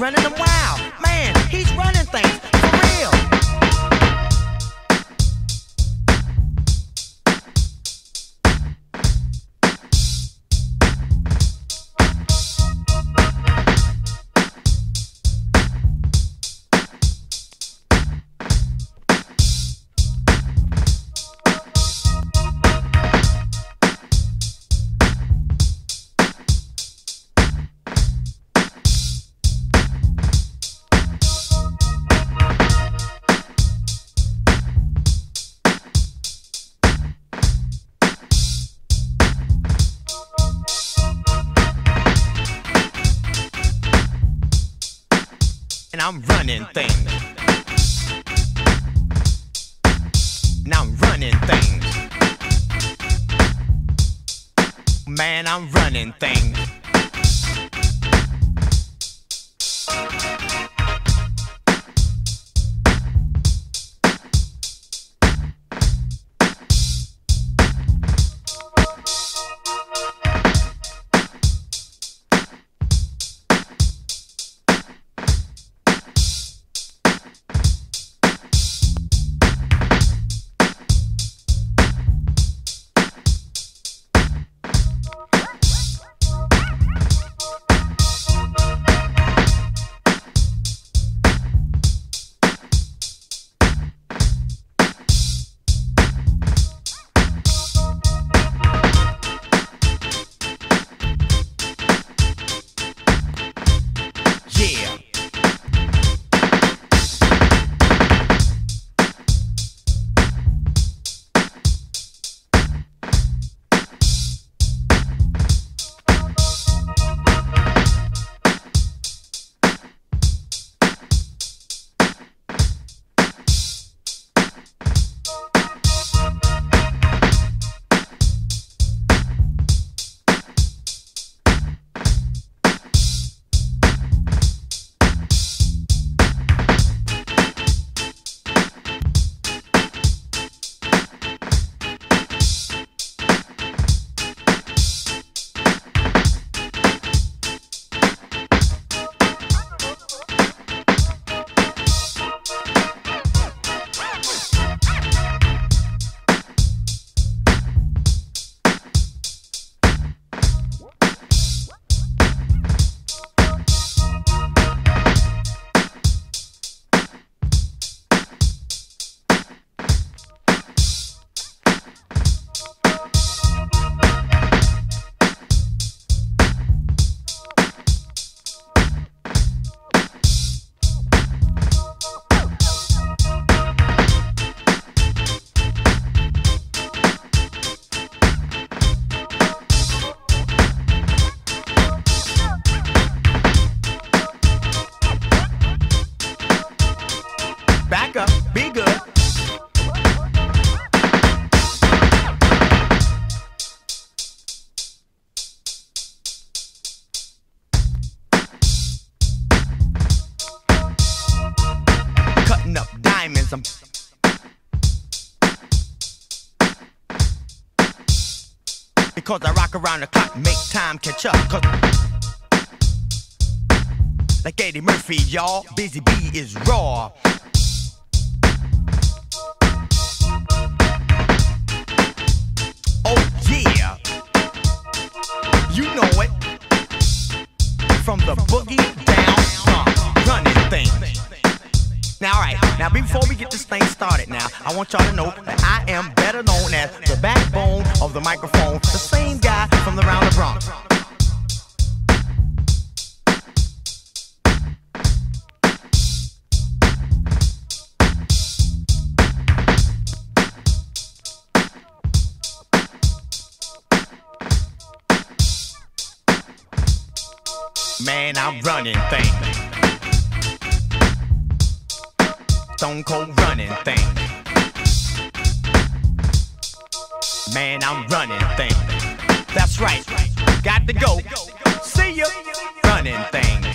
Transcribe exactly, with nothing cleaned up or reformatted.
running them wild. Man, he's running things for real. And I'm running things. And I'm running things. Man, I'm running things. Back up, be good. Cutting up diamonds, I'm because I rock around the clock, make time catch up. Cause like Eddie Murphy, y'all, Busy Bee is raw. Oh yeah, you know it. From the boogie down, uh, running things. Now, alright, now before we get this thing started now, I want y'all to know that I am better known as the backbone of the microphone, the same guy from around the Bronx. Man, I'm running things. Stone cold running things. Man, I'm running things. That's right. Got to go. See ya. Running things.